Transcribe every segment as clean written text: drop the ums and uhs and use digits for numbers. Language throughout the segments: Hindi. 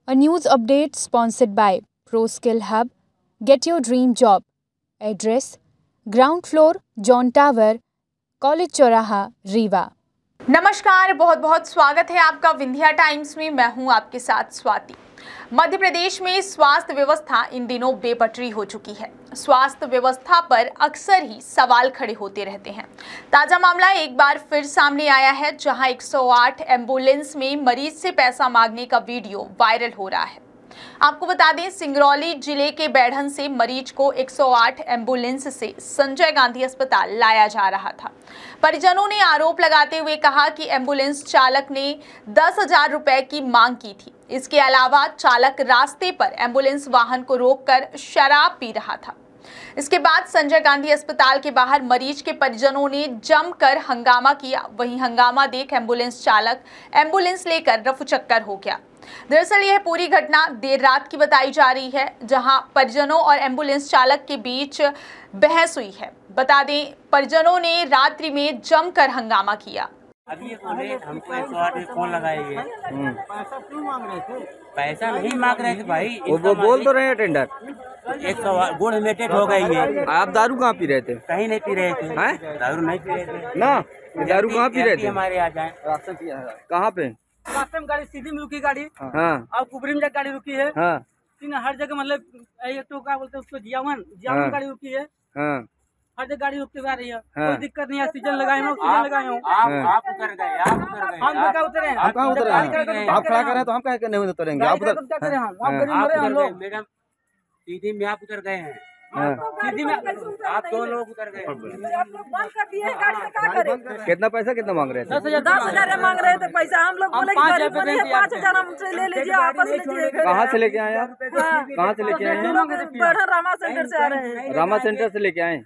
A news update sponsored by ProSkill Hub. Get your dream job. Address: Ground floor, John Tower, college चौराहा, रीवा। नमस्कार, बहुत बहुत स्वागत है आपका विंध्या टाइम्स में। मैं हूं आपके साथ स्वाति। मध्य प्रदेश में स्वास्थ्य व्यवस्था इन दिनों बेपटरी हो चुकी है। स्वास्थ्य व्यवस्था पर अक्सर ही सवाल खड़े होते रहते हैं। ताजा मामला एक बार फिर सामने आया है, जहां 108 एम्बुलेंस में मरीज से पैसा मांगने का वीडियो वायरल हो रहा है। आपको बता दें, सिंगरौली जिले के बैढ़न से मरीज को 108 एम्बुलेंस से संजय गांधी अस्पताल लाया जा रहा था। परिजनों ने आरोप लगाते हुए कहा कि एम्बुलेंस चालक ने 10,000 रुपए की मांग की थी। इसके अलावा चालक रास्ते पर एम्बुलेंस वाहन को रोककर शराब पी रहा था। इसके बाद संजय गांधी अस्पताल के बाहर मरीज के परिजनों ने जमकर हंगामा किया। वहीं हंगामा देख एम्बुलेंस चालक एम्बुलेंस लेकर रफूचक्कर हो गया। दरअसल यह पूरी घटना देर रात की बताई जा रही है, जहां परिजनों और एम्बुलेंस चालक के बीच बहस हुई है। बता दें, परिजनों ने रात्रि में जमकर हंगामा किया। अभी ये बोले हमको 108 में फोन लगाएंगे। पैसा क्यों मांग रहे थे? पैसा नहीं मांग रहे थे भाई। वो बोल तो रहे हैं टेंडर 108 गुड़ लिमिटेड हो गई है। आप दारू कहाँ पी रहे थे? कहीं नहीं पी रहे थे। हैं? दारू नहीं पी रहे थे ना। दारू कहाँ पी रहे थे? हमारे आ जाए। कहाँ पे? रास्ते में गाड़ी सीधी में रुकी गाड़ी। हाँ। और कुबरी में जब गाड़ी रुकी है। हाँ। तीन हर जगह मतलब तो क्या बोलते हैं उसको जियावन हाँ। गाड़ी रुकी है। हाँ। हर जगह गाड़ी रुकती आ रही है। हाँ। कोई दिक्कत नहीं है। सीजन लगाए हो, सीजन लगाए हो। आप उतर गए, आप उतर गए। हम क्या उतरे हैं? आप कहाँ उतरे हैं? आप खड़ा कर रहे हैं तो हम क्या नहीं उतरेंगे? आप उतर क्या करें हम? आप गरीब हम लोग। मैडम सीधी में आप उतर गए हैं। सीधी में आप 2 लोग उतर गए। कितना पैसा कितना मांग रहे थे? 10,000 मांग रहे थे पैसा। हम लोग बोले 5,000 हमसे ले लीजिए, आपस लीजिए। कहाँ से लेके आए आप? कहाँ से लेके आए हैं? रामा सेंटर से आ रहे हैं। रामा सेंटर से लेके आए?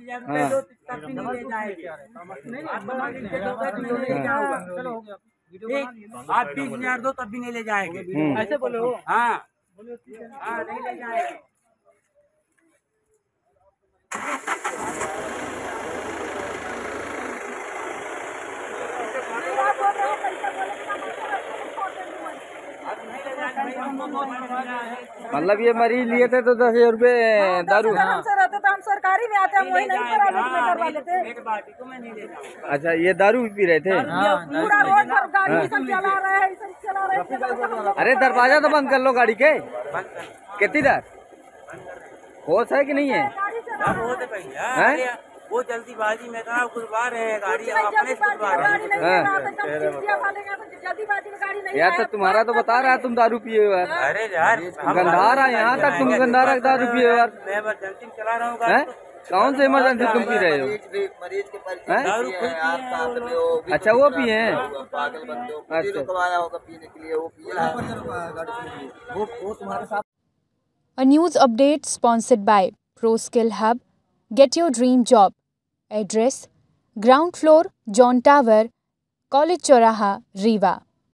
आप 20,000 दो तब भी नहीं ले जाएंगे। ऐसे बोलो। हाँ नहीं ले जाएंगे। मतलब ये मरीज लिए थे तो 10,000 रुपए दारू। हमसे रहते तो हम सरकारी में आते, हम वही नहीं प्राइवेट में करवा लेते। अच्छा, ये दारू भी पी रहे थे? पूरा रोड पर गाड़ी सब चला रहे हैं, सब चला रहे हैं। अरे दरवाजा तो बंद कर लो गाड़ी के। कितनी देर होश है कि नहीं है? हैं? वो जल्दीबाजी में था, खुलवा रहे हैं गाड़ी, अपने खुलवा रहे हैं। यार तो तुम्हारा तो बता रहा है तुम दारू पिए हो यार। अरे यार गंधार है यहाँ तक, तुम गंधार दारू पिए हो यार। मैं इमरजेंसी में चला रहा हूँ। कौन से इमरजेंसी तुम पी रहे हो? दारू अच्छा, वो पिए हैं। अच्छा। A news update sponsored by ProSkill Hub. Get your dream job. Address: Ground floor, John Tower, college चौराहा, रीवा।